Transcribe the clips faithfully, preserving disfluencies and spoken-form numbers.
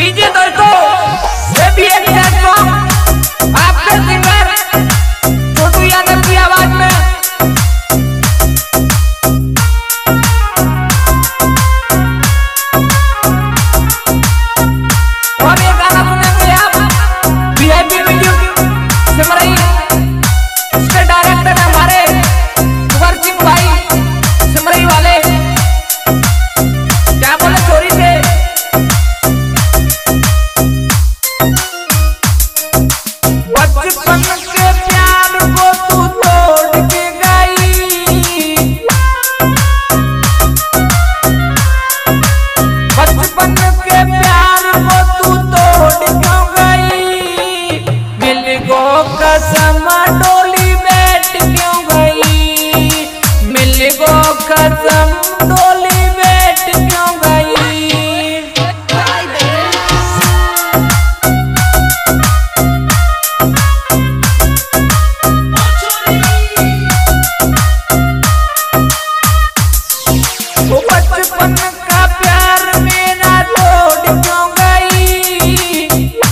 लीजिए दोस्तों, ये भी एक सॉन्ग आपके सिंगर छोटू यादव की आवाज में। और ये गाना सुनेंगे आप वीआईपी वीडियो सिमरई, इसके डायरेक्टर है हमारे कुंवर सिंह भाई सिमरई वाले। क्या बोले चोरी से बचपन के प्यार को तू तोड़ के गई, बचपन के प्यार को तू तोड़ क्यों गई, मिल गो कसम डोली बैठ क्यों गई, मिल गो कसम डोली बैठ क्यों गई। बचपन का प्यार मेरा तोड़ क्यों गई,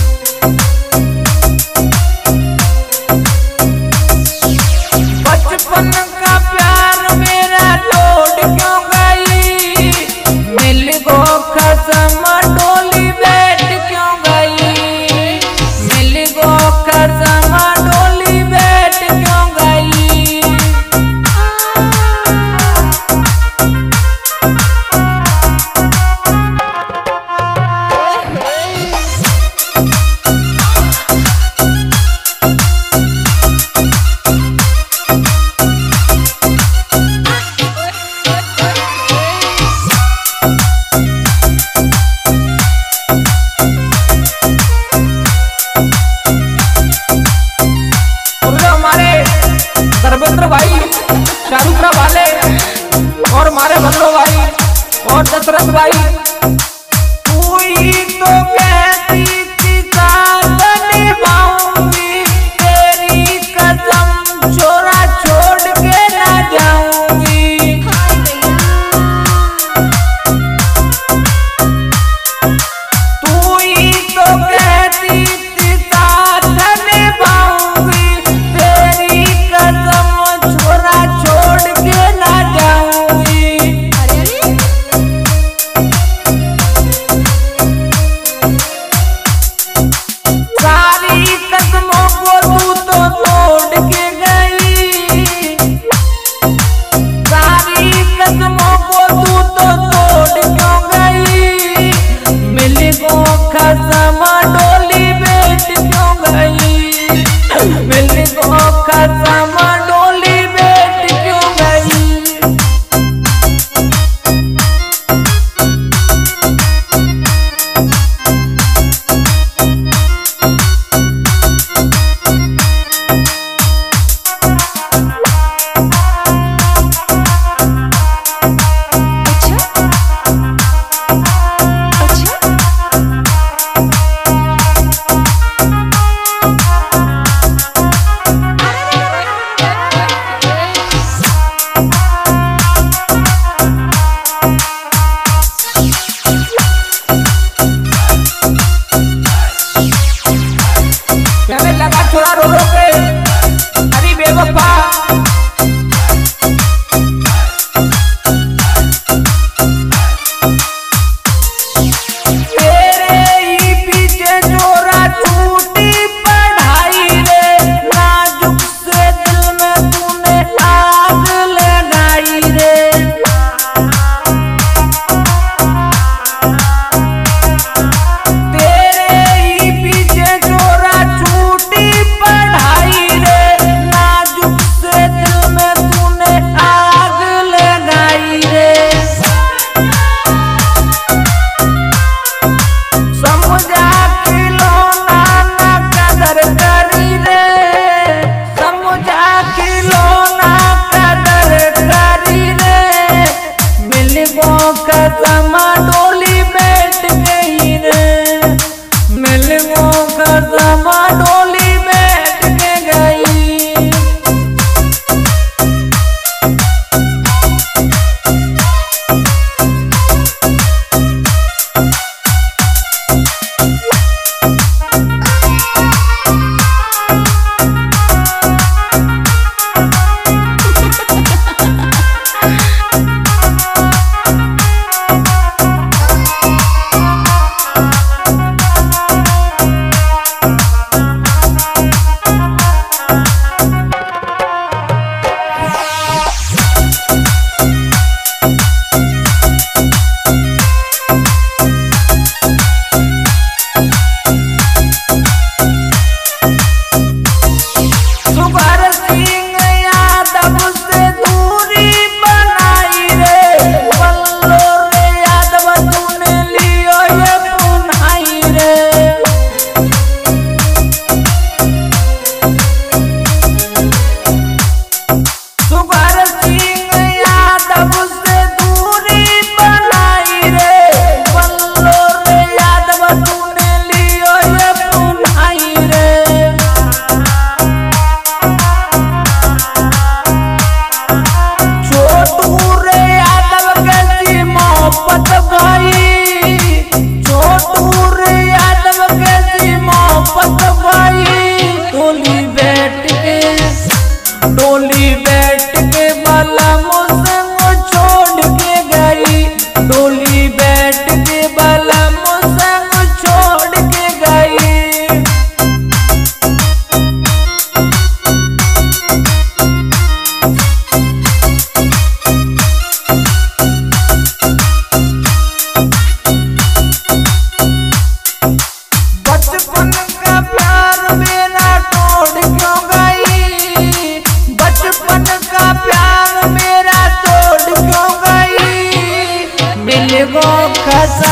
बचपन का प्यार मेरा तोड़ क्यों गई, मिल गो कसम डोली बैठ क्यों गई, मिल गो कसम डोली बैठ क्यों गई। धर्मेंद्र भाई शाहरुख वाले और हमारे भद्रो भाई और दशरथ भाई, तू ही तो कहती थी साथ निभाऊंगी, तेरी कसम छोरा छोड़ के ना जाऊंगी, तू ही तो कहती थी साथ निभाऊंगी, तेरी कसम छोरा छोड़ के ना जाऊंगी। सारी कसमों को तू तो तोड़ के गई, सारी कसमों को तू तो तोड़ क्यों गई, मिल गो कसम डोली बैठ क्यों गई, मिल गो कसम डोली बैठ क्यों गई। कहने लगा छोरा रो रो के, अरे बेवफा तेरे ही पीछे छोरा छूटी पढ़ाई रे, नाजुक से दिल में तूने आग लगाई रे, तेरे ही पीछे छोरा छूटी पढ़ाई रे, नाजुक से दिल में तूने आग लगाई रे। समझा खिलौना ना कदर करी रे, समझा खिलौना कदर करी रे, मिल गो कसम डोली बैठ गई रे, मिल गो कसम डोली बैठ के गई। देखो खसा